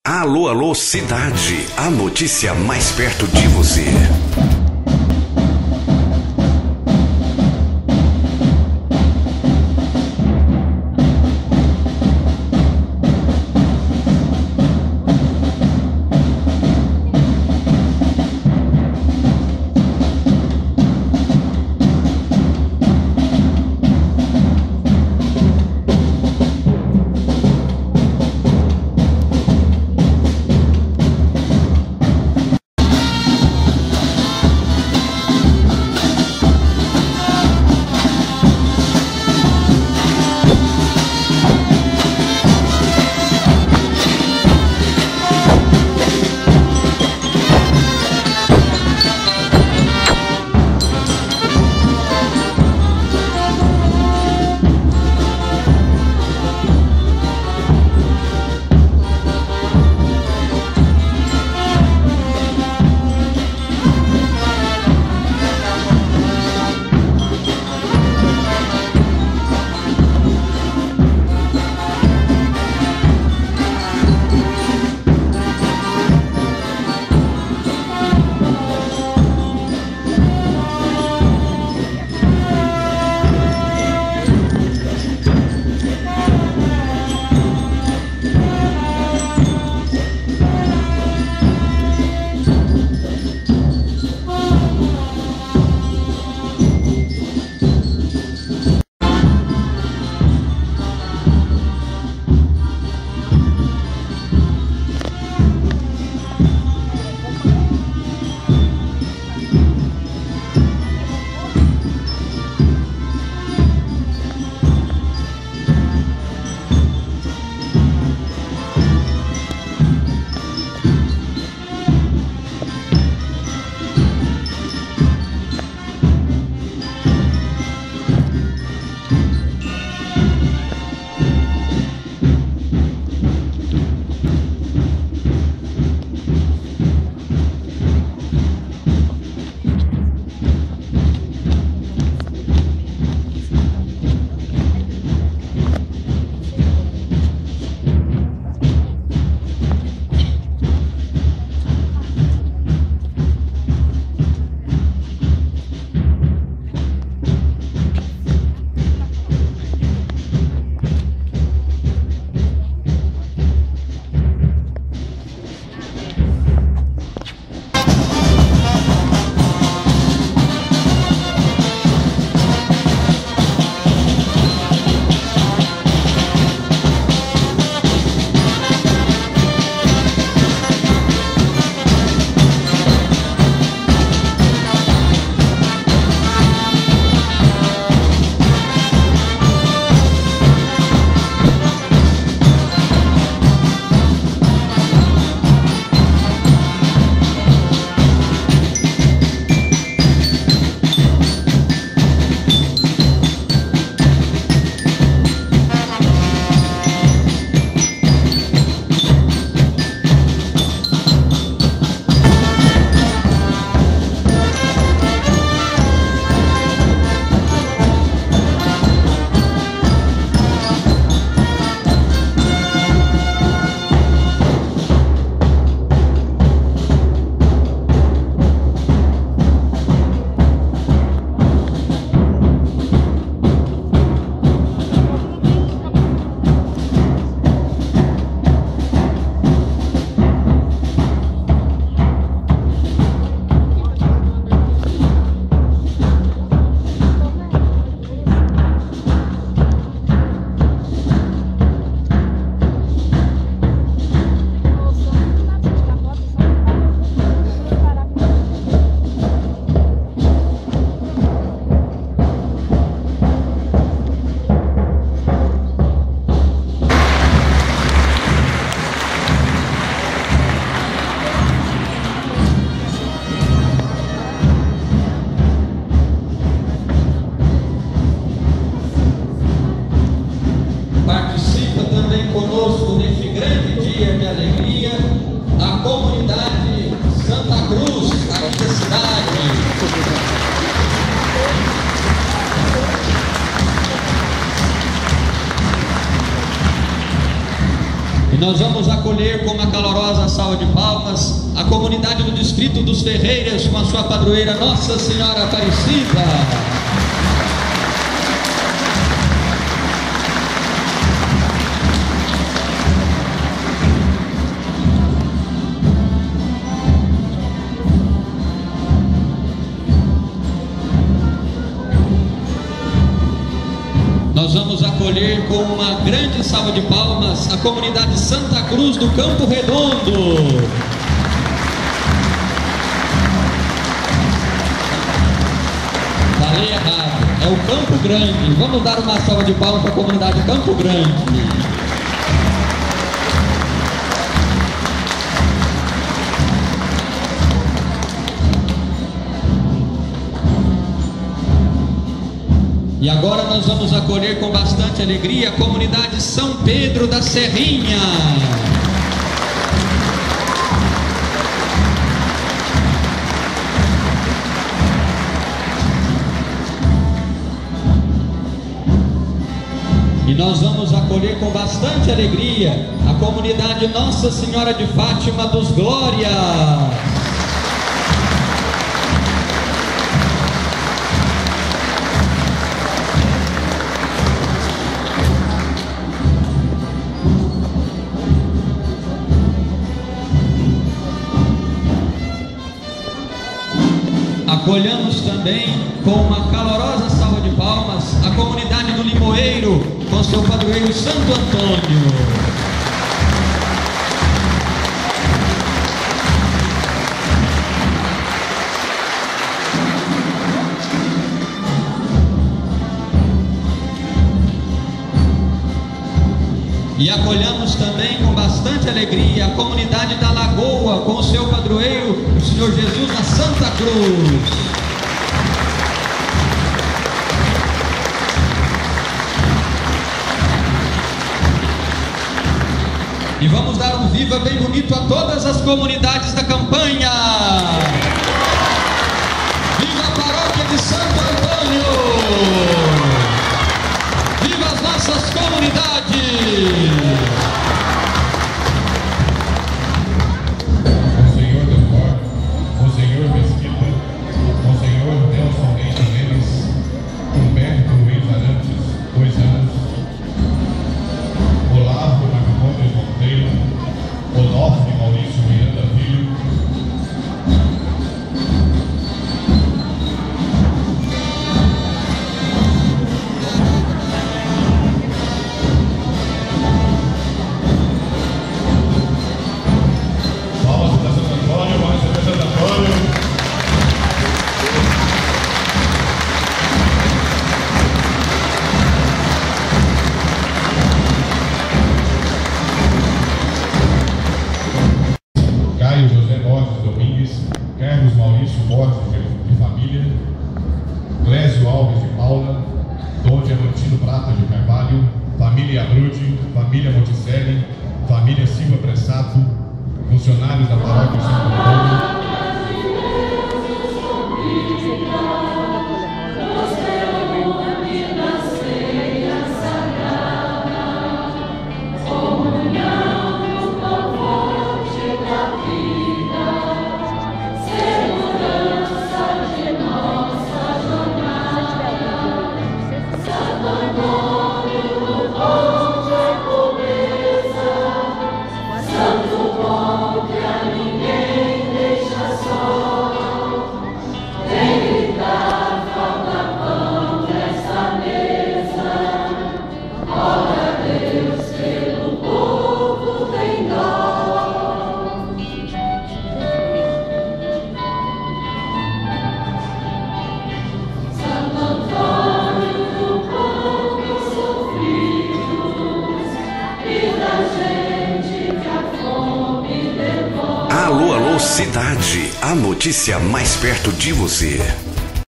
Alô, alô, cidade. A notícia mais perto de você. nós vamos acolher com uma calorosa salva de palmas a comunidade do Distrito dos Ferreiras com a sua padroeira Nossa Senhora Aparecida. Nós vamos acolher com uma grande salva de palmas a comunidade Santa Cruz do Campo Redondo. Falei errado, é o Campo Grande. Vamos dar uma salva de palmas para a comunidade Campo Grande. E agora nós vamos acolher com bastante alegria a comunidade São Pedro da Serrinha. E nós vamos acolher com bastante alegria a comunidade Nossa Senhora de Fátima dos Glórias. Acolhamos também com uma calorosa salva de palmas a comunidade do Limoeiro com seu padroeiro Santo Antônio. E acolhamos também com bastante alegria a comunidade da Lagoa com o seu padroeiro, o Senhor Jesus na Santa Cruz. E vamos dar um viva bem bonito a todas as comunidades da campanha. Viva a paróquia de Santo Antônio! Viva as nossas comunidades! Monsenhor Delmor, Monsenhor Mesquita, Monsenhor Nelson Reis Neves, Humberto Luiz Arantes, 2 anos, Olavo Marcondes Monteiro, Onofre Maurício Miranda Filho, Carlos Maurício Borges de família, Clésio Alves de Paula, Dom Diamantino Prata de Carvalho, família Abrude, família Monticelli, família Silva Pressato, funcionários da paróquia Santo Antônio. Alô, alô, cidade, a notícia mais perto de você.